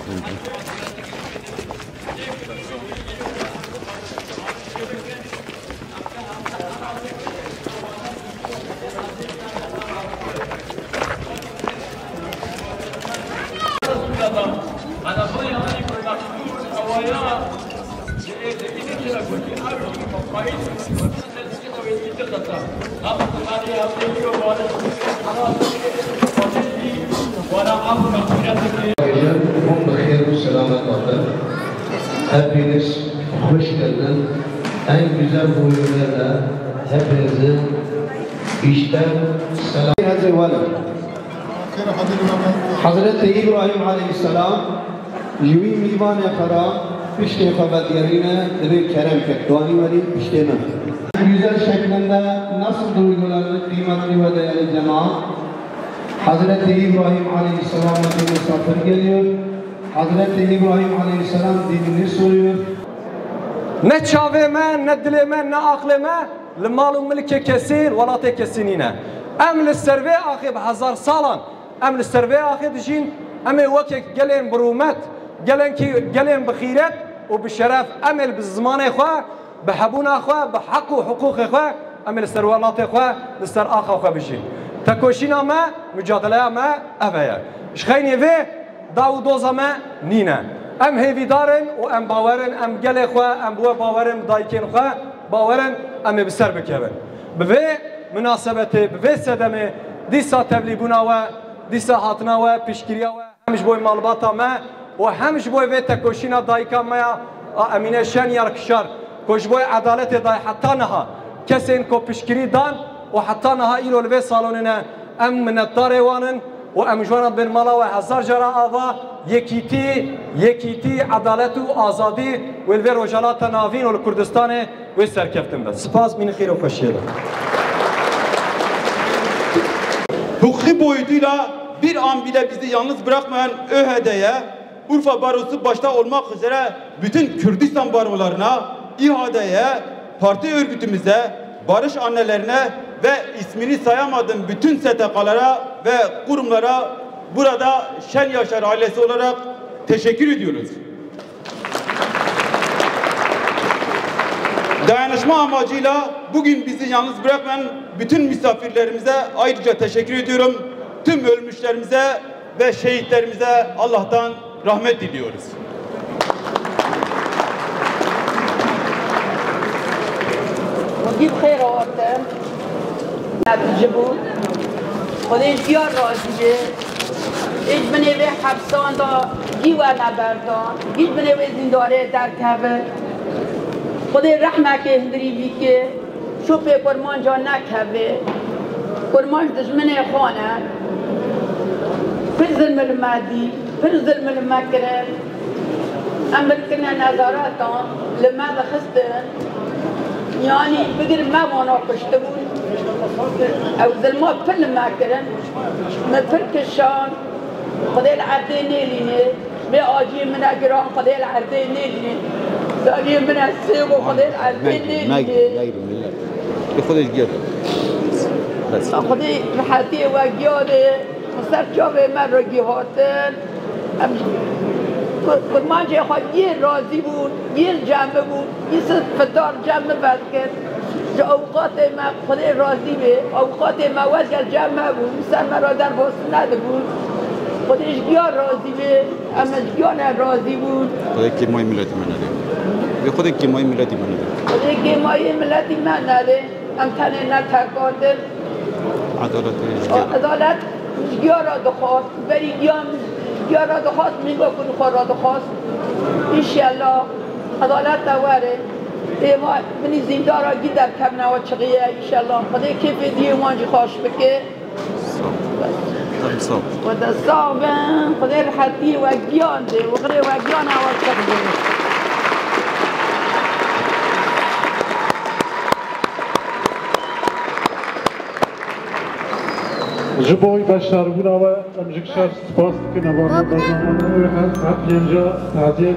هم bixeyr ve selamet vardır. Hepiniz hoş geldin. En güzel huylarla hepinizi işten selam. Hazreti İbrahim Aleyhisselam Jüvi Mivan-ı Khara pişti Fabadiyarine bir kerem fektuani veri piştine. Güzel şeklinde nasıl duygularını kıymetli ve değerli cemaat Hazreti İbrahim Aleyhisselam'a bir misafir geliyor. Hazreti İbrahim Aleyhisselam dinini soruyor. Ne çaveme, ne dileme, ne akleme, limalu mülke kesir, velatı kesinine. Em serve akib hazar salan, em serve akib jin, em vakit gelen brumet, gelen bxiret, و بشرف امل بالزمان اخوا بحبون اخوا بحق وحقوق اخوا امل السروالات اخوا لسر اخا اخوا بجين تكوشينا ما مجادله ما افيا شخيني في داو دوزا ما نينا ام هيفي دارن وام باورن ام قال اخوا ام بو باورن دايكين اخوا باورن ام بسر بكبن بفي مناسبته بفي سدمه ديسا تبليغونا و ديسا هاتنا و بشكريا و همش بوي مالباتا ما و همش بوی ویت کوشینا دایکا میا امینه شن یارکشار کوش بوی عدالت دای حتی نها کسی این کو پشکری دان و حتی نها ایلو لبی سالوننا ام من الطاروانن و ام جوانا بن مالا و هزار جرا آوا یکیتی عدالت و آزادی و الوی روجالات ناوین و کردستان و سرکفتن بس سپاس من خیر و خوشیده hukuki boyutuyla bir an bile bizi yalnız bırakmayan ÖHD'ye, Urfa Barosu başta olmak üzere bütün Kürdistan barolarına, İHA'ya, parti örgütümüze, barış annelerine ve ismini sayamadığım bütün STK'lara ve kurumlara burada Şen Yaşar ailesi olarak teşekkür ediyoruz. Dayanışma amacıyla bugün bizi yalnız bırakmayan bütün misafirlerimize ayrıca teşekkür ediyorum. Tüm ölmüşlerimize ve şehitlerimize Allah'tan rahmet diliyoruz. وجيب خير وقتها تجيبوا خديش ديار راجي ايش بني به حبسان دا جيوانا بردان ايش بني به زنداره در كهبه خدي رحمه که هندري بيكي شو به قرمان جان نكهبه قرمان دشمن خانه في ظلم المادي في ظلم المكره أمريكنا نظاراتهم لما بخستن يعني بقدر ما مناقشتون أو ظلمات كل ما كرن من فركشان قضية العردين ليني بأجي من أجرام قضية العردين ليني بأجي من السيب وقضية العردين ليني بخودش گیر بس خودی محاتی و گیاره مستر چوبه من رو گیهاتن کرمان جه خواهد یه راضی بود یه جمعه بود یه فتار جمعه بد کرد جا اوقات من خودی راضی به اوقات من وزگر جمعه بود مستر من را در باست نده بود خودش گیار راضی به اما گیان راضی بود خودی که مای ملتی من نده به خودی که مای ملتی من نده خودی که مای ملتی من نده ام تنه نترکاتن عدالت گیار را دخواست بری گیار را دخواست میگو کنی خور را دخواست انشالله عدالت دواره ایما منی زندارا گی در کم نوا چقیه انشالله خدای کیف دیه وانجی خوش بکه و دستابن خدای رحتی و گیان ده و خدای و گیان هوا چقیه جبوی بشار بودم و امجکشار سپاس که نوارد بزنم و هر پنجا تعدیه